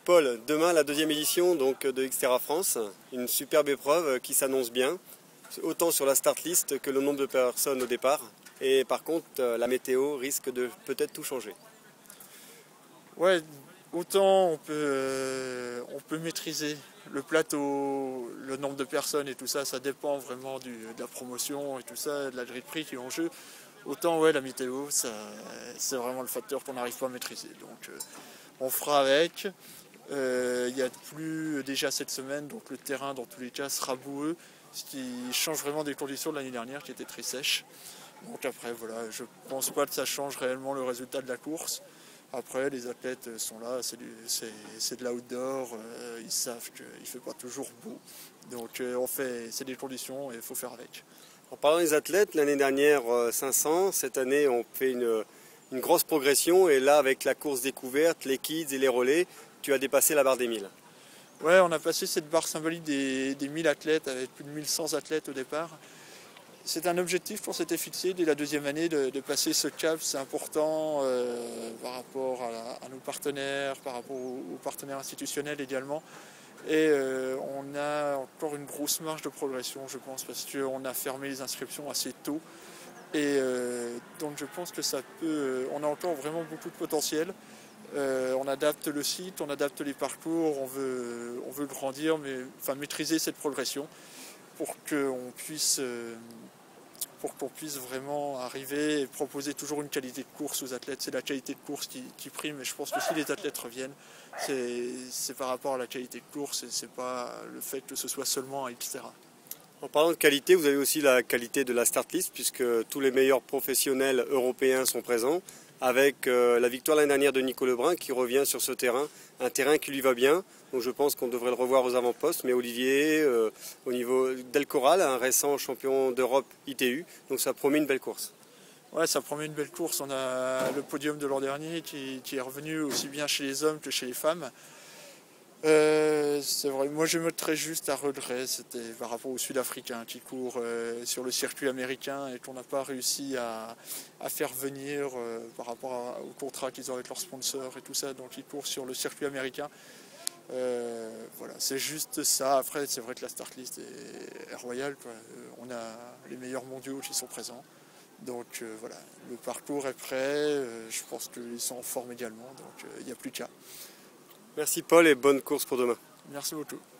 Paul, demain la deuxième édition donc, de Xterra France, une superbe épreuve qui s'annonce bien, autant sur la start list que le nombre de personnes au départ. Et par contre, la météo risque de peut-être tout changer. Ouais, autant on peut maîtriser le plateau, le nombre de personnes et tout ça, ça dépend vraiment de la promotion et tout ça, de la grille de prix qui est en jeu. Autant ouais, la météo, c'est vraiment le facteur qu'on n'arrive pas à maîtriser. Donc on fera avec. Il y a plus déjà cette semaine, donc le terrain dans tous les cas sera boueux, ce qui change vraiment des conditions de l'année dernière qui étaient très sèches. Donc après voilà, je pense pas que ça change réellement le résultat de la course. Après les athlètes sont là, c'est de l'outdoor, ils savent qu'il ne fait pas toujours beau. Donc c'est des conditions et il faut faire avec. En parlant des athlètes, l'année dernière 500, cette année on fait une grosse progression et là avec la course découverte, les kids et les relais, tu as dépassé la barre des 1000. Ouais, on a passé cette barre symbolique des 1000 athlètes avec plus de 1100 athlètes au départ. C'est un objectif qu'on s'était fixé dès la deuxième année de passer ce cap, c'est important par rapport à nos partenaires, par rapport aux partenaires institutionnels également. Et on a encore une grosse marge de progression, je pense, parce qu'on a fermé les inscriptions assez tôt. Et donc je pense que on a encore vraiment beaucoup de potentiel. On adapte le site, on adapte les parcours, on veut grandir, maîtriser cette progression pour qu'on puisse vraiment arriver et proposer toujours une qualité de course aux athlètes. C'est la qualité de course qui prime, et je pense que si les athlètes reviennent, c'est par rapport à la qualité de course et c'est pas le fait que ce soit seulement un Xterra. En parlant de qualité, vous avez aussi la qualité de la start list puisque tous les meilleurs professionnels européens sont présents, avec la victoire l'année dernière de Nico Lebrun qui revient sur ce terrain, un terrain qui lui va bien, donc je pense qu'on devrait le revoir aux avant-postes, mais Olivier, au niveau d'El Corral, un récent champion d'Europe ITU, donc ça promet une belle course. Ouais, ça promet une belle course, on a le podium de l'an dernier qui est revenu aussi bien chez les hommes que chez les femmes. C'est vrai, moi je mettrais juste à regret, c'était par rapport aux Sud-Africains qui courent sur le circuit américain et qu'on n'a pas réussi à faire venir par rapport au contrat qu'ils ont avec leurs sponsors et tout ça, donc ils courent sur le circuit américain. Voilà, c'est juste ça. Après c'est vrai que la start list est royale, quoi. On a les meilleurs mondiaux qui sont présents. Donc voilà, le parcours est prêt, je pense qu'ils sont en forme également, donc il n'y a plus qu'à. Merci Paul et bonne course pour demain. Merci beaucoup.